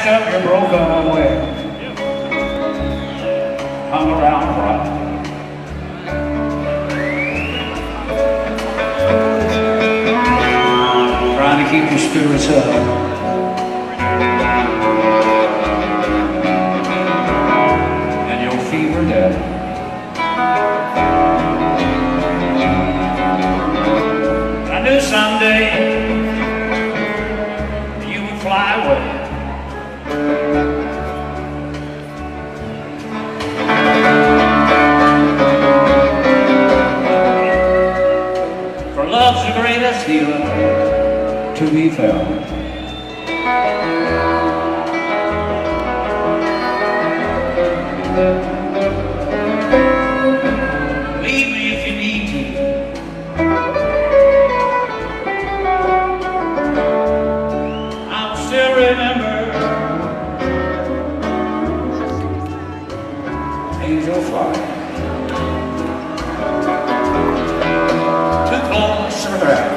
patched up your broken way, hung around the rock. Trying to keep your spirits up. And your fever down. I knew someday you would fly away. For love's the greatest healer to be found. Leave me if you need to. I'll still remember. Angel fly. Too close to the ground.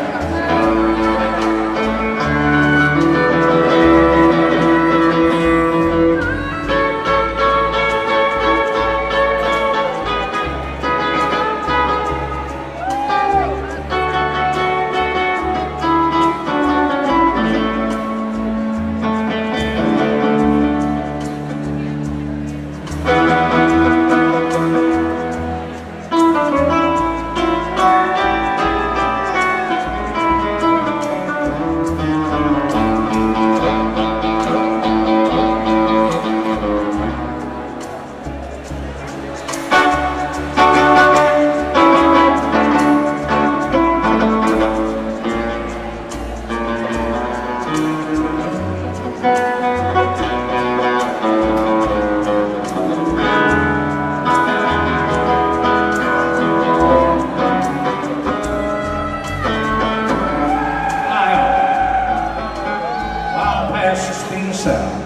Past the speed of sound.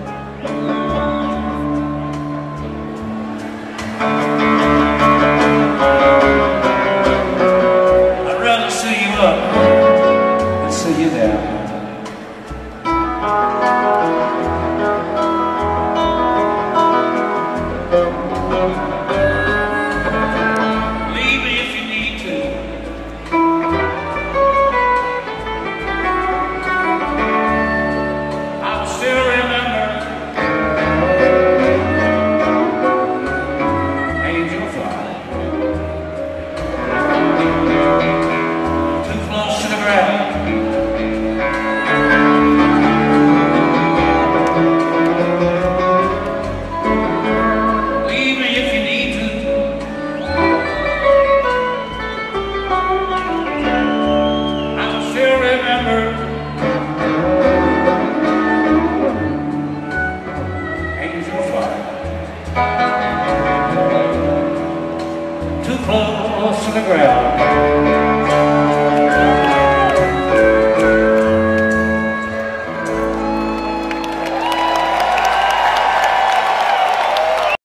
I'd rather see you up than see you down. Leave me if you need to. Too close to the ground.